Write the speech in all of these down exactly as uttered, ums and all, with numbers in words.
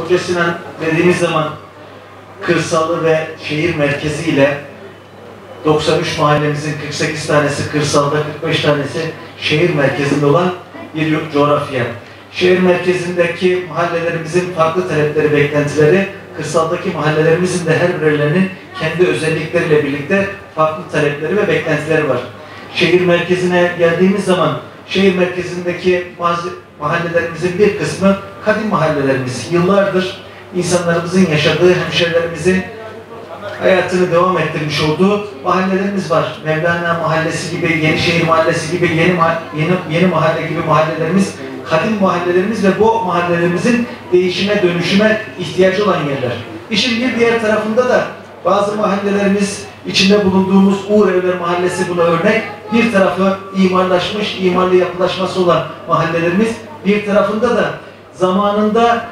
Koca Sinan dediğimiz zaman kırsalı ve şehir merkezi ile doksan üç mahallemizin kırk sekiz tanesi kırsalda, kırk beş tanesi şehir merkezinde olan bir coğrafya. Şehir merkezindeki mahallelerimizin farklı talepleri, beklentileri, kırsaldaki mahallelerimizin de her birilerinin kendi özellikleriyle birlikte farklı talepleri ve beklentileri var. Şehir merkezine geldiğimiz zaman şehir merkezindeki bazı mahallelerimizin bir kısmı kadim mahallelerimiz. Yıllardır insanlarımızın yaşadığı, hemşehrilerimizin hayatını devam ettirmiş olduğu mahallelerimiz var. Mevlana Mahallesi gibi, Yenişehir Mahallesi gibi, yeni, yeni, yeni mahalle gibi mahallelerimiz, kadim mahallelerimiz ve bu mahallelerimizin değişime, dönüşüme ihtiyacı olan yerler. İşin bir diğer tarafında da bazı mahallelerimiz, içinde bulunduğumuz Uğur Evler Mahallesi buna örnek. Bir tarafı imarlaşmış, imarlı yapılaşması olan mahallelerimiz, bir tarafında da zamanında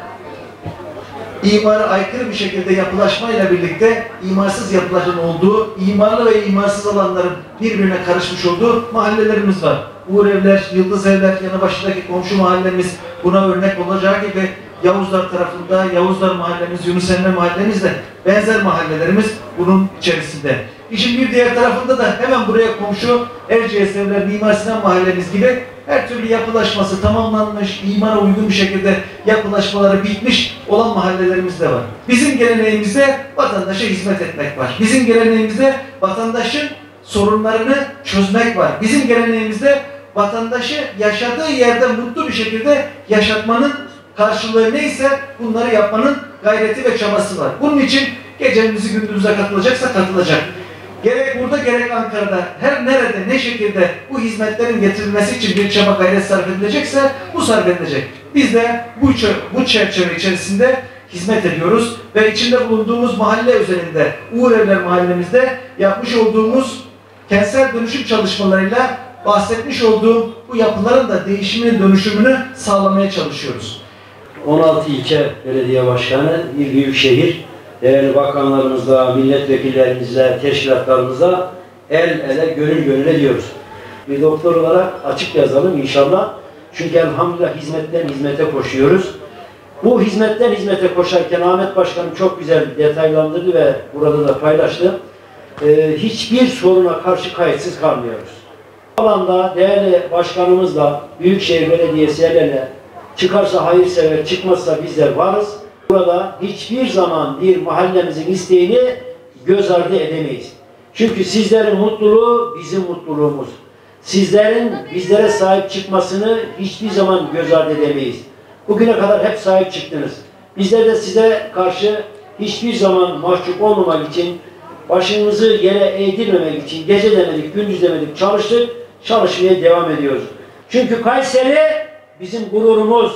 imara aykırı bir şekilde yapılaşmayla birlikte imarsız yapıların olduğu, imarlı ve imarsız alanların birbirine karışmış olduğu mahallelerimiz var. Uğur Evler, Yıldız Evler, yanı başındaki komşu mahallemiz buna örnek olacağı gibi Yavuzlar tarafında, Yavuzlar mahallemiz, Yunus Emre mahallemiz de benzer mahallelerimiz bunun içerisinde. İşin bir diğer tarafında da hemen buraya komşu Erciyes Evler, Mimar Sinan mahallemiz gibi her türlü yapılaşması tamamlanmış, imara uygun bir şekilde yapılaşmaları bitmiş olan mahallelerimiz de var. Bizim geleneğimizde vatandaşa hizmet etmek var. Bizim geleneğimizde vatandaşın sorunlarını çözmek var. Bizim geleneğimizde vatandaşı yaşadığı yerde mutlu bir şekilde yaşatmanın karşılığı neyse bunları yapmanın gayreti ve çabası var. Bunun için gecemizi gündüzüze katılacaksa katılacak. Gerek burada gerek Ankara'da her nerede ne şekilde bu hizmetlerin getirilmesi için bir çaba gayret sarf edilecekse bu sarf edilecek. Biz de bu, bu çerçeve içerisinde hizmet ediyoruz ve içinde bulunduğumuz mahalle özelinde Uğur Evler mahallemizde yapmış olduğumuz kentsel dönüşüm çalışmalarıyla bahsetmiş olduğum bu yapıların da değişimini, dönüşümünü sağlamaya çalışıyoruz. on altı ilçe belediye başkanı, bir büyük şehir, değerli bakanlarımızla, milletvekillerimizle, teşkilatlarımızla el ele, gönül gönüle diyoruz. Bir doktor olarak açık yazalım inşallah. Çünkü elhamdülillah hizmetten hizmete koşuyoruz. Bu hizmetten hizmete koşarken Ahmet Başkanım çok güzel detaylandırdı ve burada da paylaştı. Ee, hiçbir soruna karşı kayıtsız kalmıyoruz. Bu alanda değerli başkanımızla, Büyükşehir Belediyesi'yle çıkarsa hayırsever, çıkmazsa bizler varız. Burada hiçbir zaman bir mahallemizin isteğini göz ardı edemeyiz. Çünkü sizlerin mutluluğu bizim mutluluğumuz. Sizlerin bizlere sahip çıkmasını hiçbir zaman göz ardı edemeyiz. Bugüne kadar hep sahip çıktınız. Bizler de size karşı hiçbir zaman mahcup olmamak için, başımızı yere eğdirmemek için gece demedik, gündüz demedik, çalıştık, çalışmaya devam ediyoruz. Çünkü Kayseri bizim gururumuz.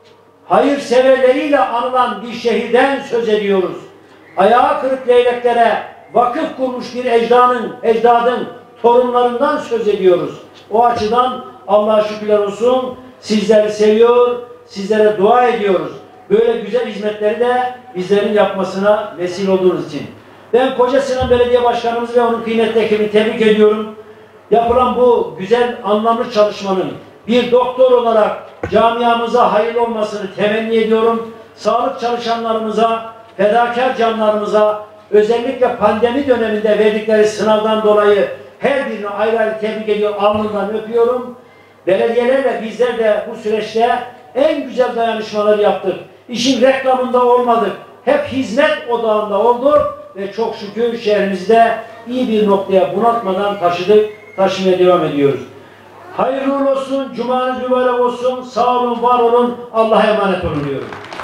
Hayırseverleriyle anılan bir şehirden söz ediyoruz. Ayağı kırık leyleklere vakıf kurmuş bir ecdanın, ecdadın torunlarından söz ediyoruz. O açıdan Allah'a şükürler olsun, sizleri seviyor, sizlere dua ediyoruz. Böyle güzel hizmetleri de bizlerin yapmasına vesile olduğunuz için. Ben Koca Sinan Belediye Başkanımız ve onun kıymetli ekibini tebrik ediyorum. Yapılan bu güzel, anlamlı çalışmanın bir doktor olarak camiamıza hayırlı olmasını temenni ediyorum. Sağlık çalışanlarımıza, fedakar canlarımıza, özellikle pandemi döneminde verdikleri sınavdan dolayı her birini ayrı ayrı tebrik ediyor, alnından öpüyorum. Belediyelerle bizler de bu süreçte en güzel dayanışmaları yaptık. İşin reklamında olmadık. Hep hizmet odağında olduk ve çok şükür şehrimizde iyi bir noktaya bunaltmadan taşıdık, taşımaya devam ediyoruz. Hayırlı olsun, cumanız mübarek olsun, sağ olun, var olun, Allah'a emanet olun diyorum.